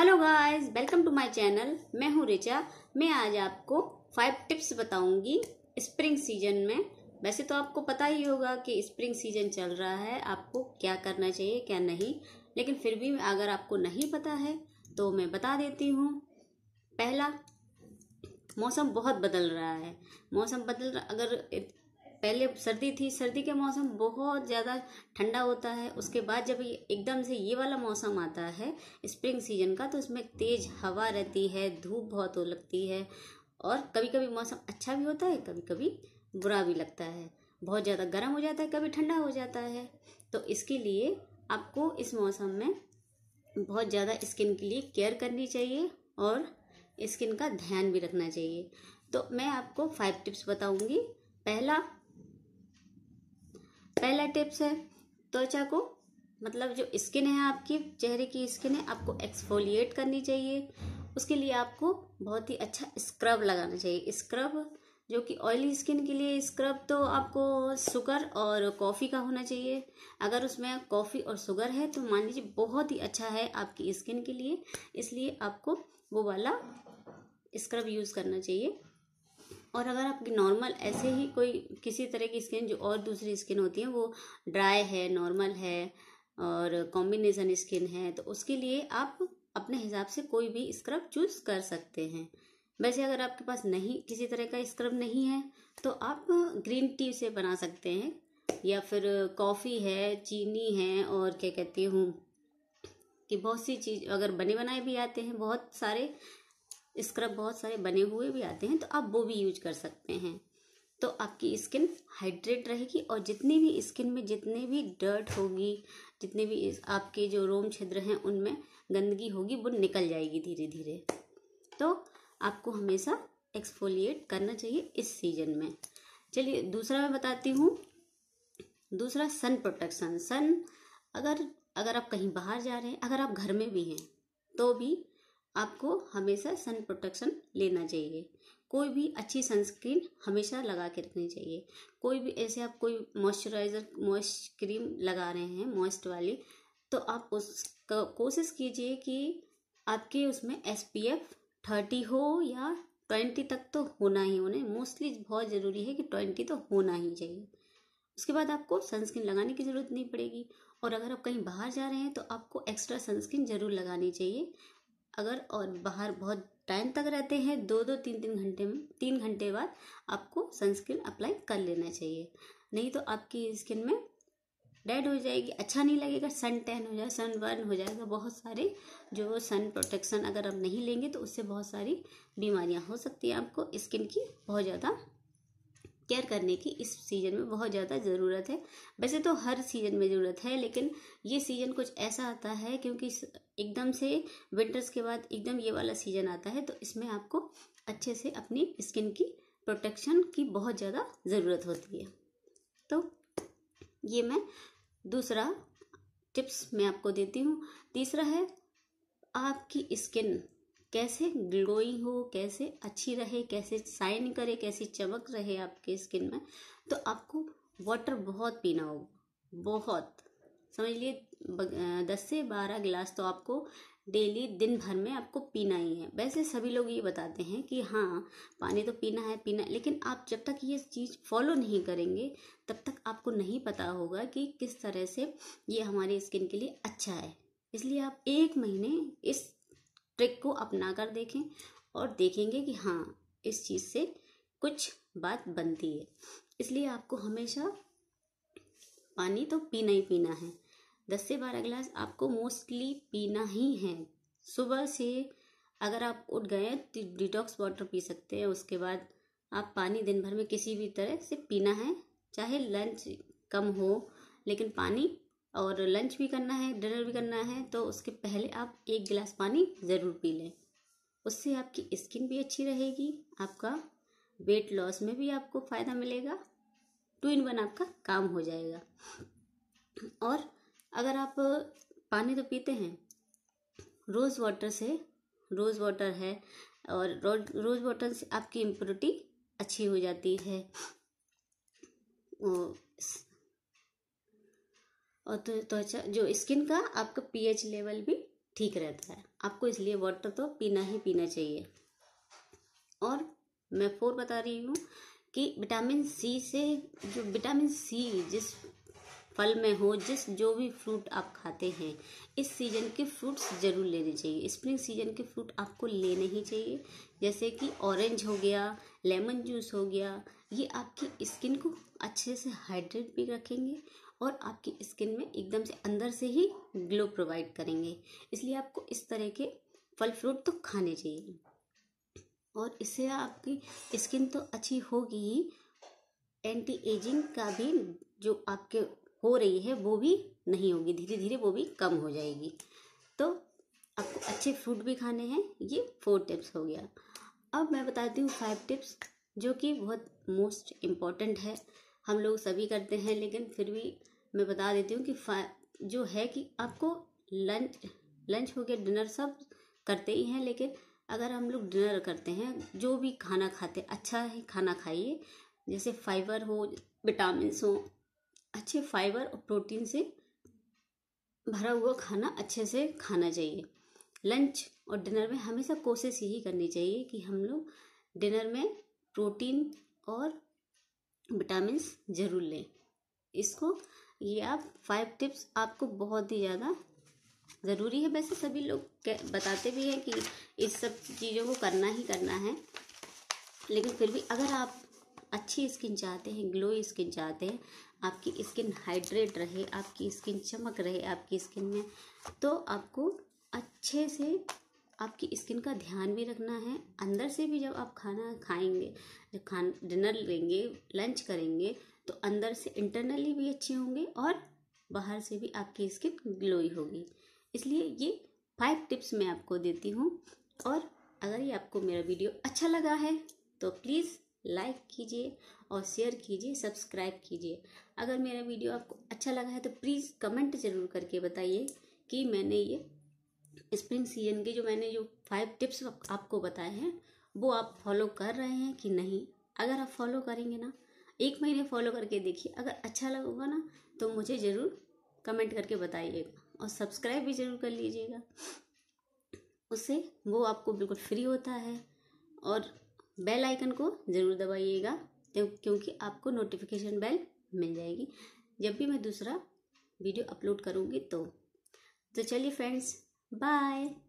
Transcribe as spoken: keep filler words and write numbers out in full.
Hello guys, welcome to my channel. मैं हूँ रिचा। मैं आज आपको फाइव टिप्स बताऊंगी स्प्रिंग सीजन में। वैसे तो आपको पता ही होगा कि स्प्रिंग सीजन चल रहा है, आपको क्या करना चाहिए क्या नहीं, लेकिन फिर भी अगर आपको नहीं पता है तो मैं बता देती हूँ। पहला, मौसम बहुत बदल रहा है। मौसम बदल रहा अगर पहले सर्दी थी, सर्दी के मौसम बहुत ज़्यादा ठंडा होता है। उसके बाद जब ये एकदम से ये वाला मौसम आता है स्प्रिंग सीजन का, तो इसमें तेज़ हवा रहती है, धूप बहुत हो लगती है, और कभी कभी मौसम अच्छा भी होता है, कभी कभी बुरा भी लगता है। बहुत ज़्यादा गर्म हो जाता है, कभी ठंडा हो जाता है। तो इसके लिए आपको इस मौसम में बहुत ज़्यादा स्किन के लिए केयर करनी चाहिए और स्किन का ध्यान भी रखना चाहिए। तो मैं आपको फाइव टिप्स बताऊंगी। पहला पहला टिप्स है, त्वचा को, मतलब जो स्किन है आपकी, चेहरे की स्किन है, आपको एक्सफोलिएट करनी चाहिए। उसके लिए आपको बहुत ही अच्छा स्क्रब लगाना चाहिए। स्क्रब जो कि ऑयली स्किन के लिए स्क्रब तो आपको शुगर और कॉफ़ी का होना चाहिए। अगर उसमें कॉफ़ी और शुगर है तो मान लीजिए बहुत ही अच्छा है आपकी स्किन के लिए, इसलिए आपको वो वाला स्क्रब यूज़ करना चाहिए। और अगर आपकी नॉर्मल ऐसे ही कोई किसी तरह की स्किन, जो और दूसरी स्किन होती है, वो ड्राई है, नॉर्मल है और कॉम्बिनेशन स्किन है, तो उसके लिए आप अपने हिसाब से कोई भी स्क्रब चूज़ कर सकते हैं। वैसे अगर आपके पास नहीं, किसी तरह का स्क्रब नहीं है, तो आप ग्रीन टी से बना सकते हैं, या फिर कॉफ़ी है, चीनी है, और क्या कहती हूँ कि बहुत सी चीज़ अगर बने बनाए भी आते हैं, बहुत सारे स्क्रब बहुत सारे बने हुए भी आते हैं, तो आप वो भी यूज कर सकते हैं। तो आपकी स्किन हाइड्रेट रहेगी, और जितनी भी स्किन में जितने भी डर्ट होगी, जितने भी आपके जो रोम छिद्र हैं उनमें गंदगी होगी, वो निकल जाएगी धीरे धीरे। तो आपको हमेशा एक्सफोलिएट करना चाहिए इस सीजन में। चलिए दूसरा मैं बताती हूँ। दूसरा, सन प्रोटेक्शन। सन अगर अगर आप कहीं बाहर जा रहे हैं, अगर आप घर में भी हैं, तो भी आपको हमेशा सन प्रोटेक्शन लेना चाहिए। कोई भी अच्छी सनस्क्रीन हमेशा लगा के रखनी चाहिए। कोई भी ऐसे आप कोई मॉइस्चराइज़र मॉइस्ट क्रीम लगा रहे हैं मॉइस्ट वाली, तो आप उस कोशिश कीजिए कि आपके उसमें एस पी एफ थर्टी हो या ट्वेंटी तक तो होना ही होना। मोस्टली बहुत ज़रूरी है कि ट्वेंटी तो होना ही चाहिए। उसके बाद आपको सनस्क्रीन लगाने की ज़रूरत नहीं पड़ेगी। और अगर आप कहीं बाहर जा रहे हैं तो आपको एक्स्ट्रा सनस्क्रीन ज़रूर लगानी चाहिए। अगर और बाहर बहुत टाइम तक रहते हैं, दो दो तीन तीन घंटे में तीन घंटे बाद आपको सनस्क्रीन अप्लाई कर लेना चाहिए। नहीं तो आपकी स्किन में डेड हो जाएगी, अच्छा नहीं लगेगा, सन टैन हो जाए, सन बर्न हो जाएगा। बहुत सारे जो सन प्रोटेक्शन अगर आप नहीं लेंगे तो उससे बहुत सारी बीमारियां हो सकती हैं। आपको स्किन की बहुत ज़्यादा केयर करने की इस सीज़न में बहुत ज़्यादा ज़रूरत है। वैसे तो हर सीज़न में ज़रूरत है, लेकिन ये सीज़न कुछ ऐसा आता है क्योंकि एकदम से विंटर्स के बाद एकदम ये वाला सीज़न आता है, तो इसमें आपको अच्छे से अपनी स्किन की प्रोटेक्शन की बहुत ज़्यादा ज़रूरत होती है। तो ये मैं दूसरा टिप्स मैं आपको देती हूँ। तीसरा है, आपकी स्किन कैसे ग्लोइंग हो, कैसे अच्छी रहे, कैसे शाइन करे, कैसी चमक रहे आपके स्किन में, तो आपको वाटर बहुत पीना होगा। बहुत समझ लिए दस से बारह गिलास तो आपको डेली दिन भर में आपको पीना ही है। वैसे सभी लोग ये बताते हैं कि हाँ पानी तो पीना है पीना है, लेकिन आप जब तक ये चीज़ फॉलो नहीं करेंगे तब तक आपको नहीं पता होगा कि किस तरह से ये हमारी स्किन के लिए अच्छा है। इसलिए आप एक महीने इस ट्रिक को अपना कर देखें और देखेंगे कि हाँ इस चीज़ से कुछ बात बनती है। इसलिए आपको हमेशा पानी तो पीना ही पीना है। दस से बारह गिलास आपको मोस्टली पीना ही है। सुबह से अगर आप उठ गए तो डिटॉक्स वाटर पी सकते हैं। उसके बाद आप पानी दिन भर में किसी भी तरह से पीना है, चाहे लंच कम हो, लेकिन पानी, और लंच भी करना है, डिनर भी करना है, तो उसके पहले आप एक गिलास पानी ज़रूर पी लें। उससे आपकी स्किन भी अच्छी रहेगी, आपका वेट लॉस में भी आपको फ़ायदा मिलेगा, टू इन वन आपका काम हो जाएगा। और अगर आप पानी तो पीते हैं, रोज़ वाटर से, रोज़ वाटर है और रोज़ वाटर से आपकी इम्प्यूरिटी अच्छी हो जाती है, और तो त्वचा जो स्किन का आपका पीएच लेवल भी ठीक रहता है। आपको इसलिए वाटर तो पीना ही पीना चाहिए। और मैं फोर बता रही हूँ कि विटामिन सी से, जो विटामिन सी जिस फल में हो, जिस जो भी फ्रूट आप खाते हैं, इस सीजन के फ्रूट्स जरूर लेने चाहिए। स्प्रिंग सीजन के फ्रूट आपको लेने ही चाहिए, जैसे कि ऑरेंज हो गया, लेमन जूस हो गया। ये आपकी स्किन को अच्छे से हाइड्रेट भी रखेंगे और आपकी स्किन में एकदम से अंदर से ही ग्लो प्रोवाइड करेंगे। इसलिए आपको इस तरह के फल फ्रूट तो खाने चाहिए और इससे आपकी स्किन तो अच्छी होगी ही, एंटी एजिंग का भी जो आपके हो रही है वो भी नहीं होगी, धीरे धीरे वो भी कम हो जाएगी। तो आपको अच्छे फ्रूट भी खाने हैं। ये फोर टिप्स हो गया। अब मैं बताती हूँ फाइव टिप्स जो कि बहुत मोस्ट इम्पॉर्टेंट है, हम लोग सभी करते हैं, लेकिन फिर भी मैं बता देती हूँ कि जो है कि आपको लंच लंच हो गया, डिनर सब करते ही हैं, लेकिन अगर हम लोग डिनर करते हैं, जो भी खाना खाते हैं अच्छा है खाना खाइए, जैसे फाइबर हो, विटामिन हो, अच्छे फाइबर और प्रोटीन से भरा हुआ खाना अच्छे से खाना चाहिए। लंच और डिनर में हमेशा कोशिश यही करनी चाहिए कि हम लोग डिनर में प्रोटीन और विटामिन जरूर लें। इसको ये आप फाइव टिप्स आपको बहुत ही ज़्यादा ज़रूरी है। वैसे सभी लोग बताते भी हैं कि इस सब चीज़ों को करना ही करना है, लेकिन फिर भी अगर आप अच्छी स्किन चाहते हैं, ग्लो स्किन चाहते हैं, आपकी स्किन हाइड्रेट रहे, आपकी स्किन चमक रहे आपकी स्किन में, तो आपको अच्छे से आपकी स्किन का ध्यान भी रखना है। अंदर से भी जब आप खाना खाएंगे, जब खान डिनर लेंगे, लंच करेंगे, तो अंदर से इंटरनली भी अच्छे होंगे और बाहर से भी आपकी स्किन ग्लोई होगी। इसलिए ये फाइव टिप्स मैं आपको देती हूँ। और अगर ये आपको मेरा वीडियो अच्छा लगा है तो प्लीज़ लाइक कीजिए और शेयर कीजिए, सब्सक्राइब कीजिए। अगर मेरा वीडियो आपको अच्छा लगा है तो प्लीज़ कमेंट ज़रूर करके बताइए कि मैंने ये स्प्रिंग सीजन के जो मैंने जो फाइव टिप्स आपको बताए हैं वो आप फॉलो कर रहे हैं कि नहीं। अगर आप फॉलो करेंगे ना, एक महीने फॉलो करके देखिए, अगर अच्छा लगेगा ना तो मुझे ज़रूर कमेंट करके बताइएगा और सब्सक्राइब भी ज़रूर कर लीजिएगा। उससे वो आपको बिल्कुल फ्री होता है। और बेल आइकन को ज़रूर दबाइएगा, क्योंकि आपको नोटिफिकेशन बेल मिल जाएगी जब भी मैं दूसरा वीडियो अपलोड करूँगी। तो तो चलिए फ्रेंड्स, बाय।